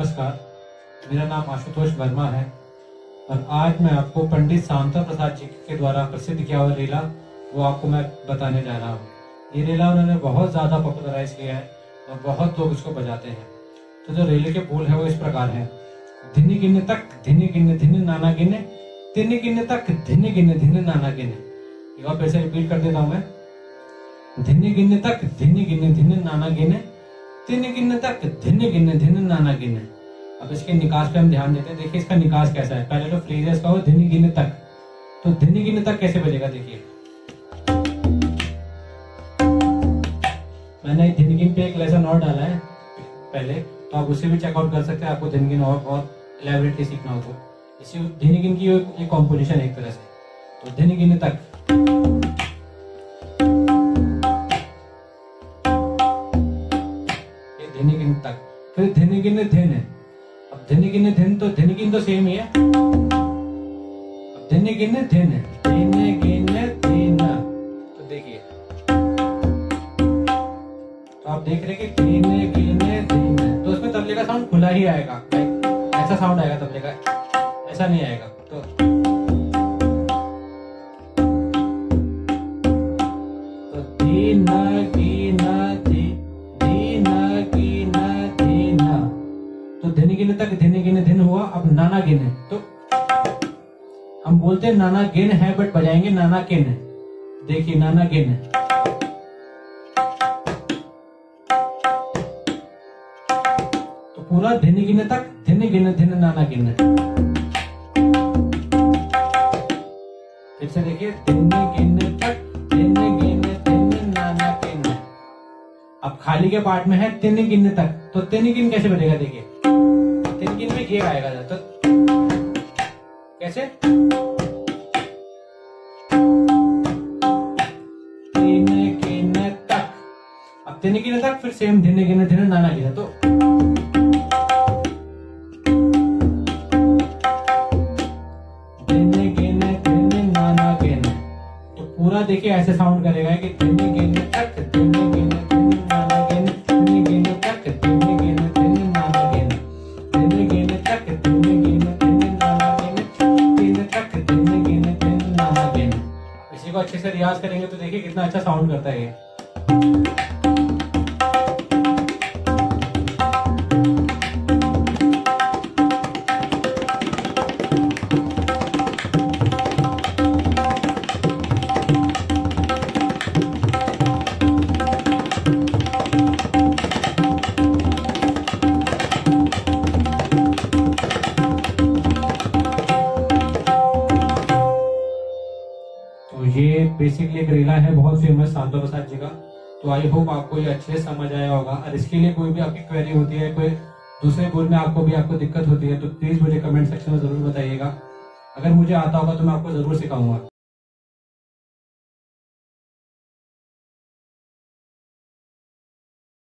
नमस्कार, मेरा नाम आशुतोष वर्मा है और आज मैं आपको पंडित शांता प्रसाद जी के द्वारा प्रसिद्ध किया हुआ रेला वो आपको मैं बताने जा रहा हूँ। ये रेला उन्होंने बहुत ज़्यादा पॉपुलराइज किया है और बहुत लोग इसको बजाते हैं। तो जो रेले के बोल है वो इस प्रकार है। धिनी गिन्ने तक धिनी गिन्ने धिनी नाना गिन्ने, तिनी गिन्ने तक धिनी गिन्ने धिनी नाना गिन्ने। एक बार फिर से रिपीट कर देता हूँ मैं। धिनी गिन्ने तक धिनी गिन्ने धिनी नाना गिन्ने, तिनी गिन्ने तक धिनी गिन्ने धिनी नाना गिन्ने। अब इसके निकास पे हम ध्यान देते हैं। देखिए इसका निकास कैसा है। पहले तो फ्रेज है इसका हो धिनी गिन्ने तक, तो धिनी गिन्ने तक कैसे बजेगा देखिए। मैंने धिनी गिन पे एक लेसन और डाला है पहले, तो आप उसे भी चेकआउट कर सकते हैं। आपको धिनी गिन और बहुत इलेबोरेटली सीखना हो तो इसी धिनी गिन की एक कॉम्पोजिशन एक तरह से। तो धिनी गिन्ने तक, ये धिनी गिन तक, फिर धिनी गिन्ने धिन है। अब धिनी गिन्ने धिन, तो धिनी गिन तो सेम ही है। अब धिनी गिन्ने धिन है, धिनी गिन्ने धिन। तो देखिए, तो आप देख रहे हैं कि धिनी गिन्ने धिन, तो उसमें तबले का साउंड खुला ही आएगा। ऐसा साउंड आएगा तबले का, ऐसा नहीं आएगा। तो धीन गिन धिन, तो धिनी गिने तक धिनी गिने धिन हुआ। अब नाना गिने, तो हम बोलते हैं नाना गिन है बट बजाएंगे नाना किन। देखिए नाना गिन, तो पूरा धिनी गिने तक धिनी गिने धिन नाना गिन। फिर से देखिए, धिनी गिने तक धिनी गिने धिन नाना किन। अब खाली के पार्ट में है तिनी गिनने तक, तो तिनी गिन कैसे बजेगा देखिए। तिनी गिन में ये आएगा, तो कैसे, तिनी गिन तक। अब तिनी गिन तक, फिर सेम धिनी गिन धिन नाना गिन। तो धिनी गिन धिन नाना गिन, तो पूरा देखिए ऐसे साउंड करेगा कि धिनी गिन तक धिनी गिन धिन नाना गिन, धिनी गिन तक धिनी गिन धिन नाना गिन, धिनी गिन तक धिनी गिन धिन नाना गिन, धिनी तक धिनी गिन धिन नाना गिन। इसी को अच्छे से रियाज करेंगे तो देखिए कितना अच्छा साउंड करता है ये। तो ये बेसिकली एक रेला है बहुत फेमस शांता प्रसाद जी का। तो आई होप आपको ये अच्छे से समझ आया होगा। और इसके लिए कोई भी आपकी क्वेरी होती है, कोई दूसरे बोल में आपको दिक्कत होती है, तो प्लीज मुझे कमेंट सेक्शन में जरूर बताइएगा। अगर मुझे आता होगा तो मैं आपको जरूर सिखाऊंगा।